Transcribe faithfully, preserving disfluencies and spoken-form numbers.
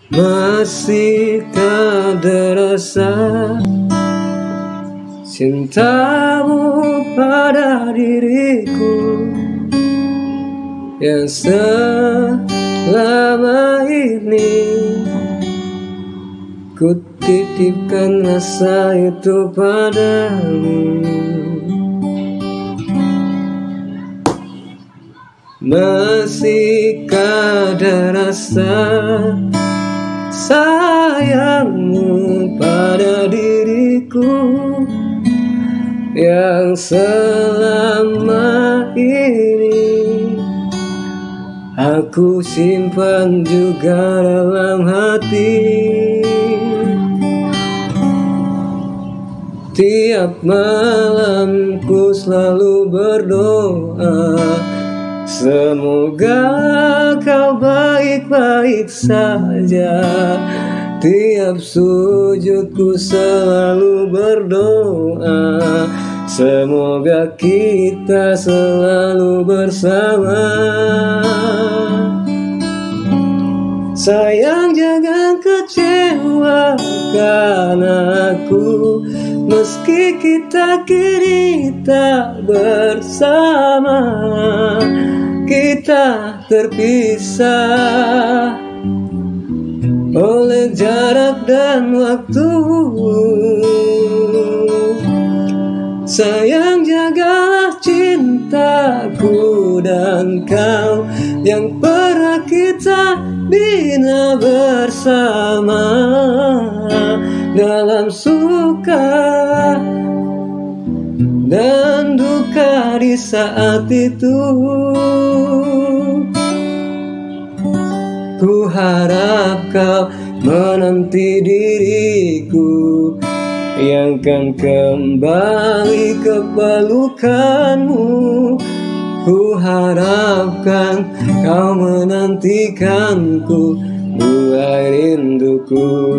Masihkah terasa cintamu pada diriku yang selama ini ku titipkan rasa itu padamu. Masihkah ada rasa sayangmu pada diriku yang selama ini aku simpan juga dalam hati. Tiap malam ku selalu berdoa, semoga kau baik-baik saja. Tiap sujudku selalu berdoa, semoga kita selalu bersama. Sayang, jangan kecewakan aku, meski kita kini tak bersama. Kita terpisah oleh jarak dan waktu. Sayang, jagalah cintaku dan kau yang pernah kita bina bersama, dalam suka dan duka di saat itu. Ku harap kau menanti diriku yang kan kembali ke pelukanmu. Ku harapkan kau menantikanku, buai rinduku.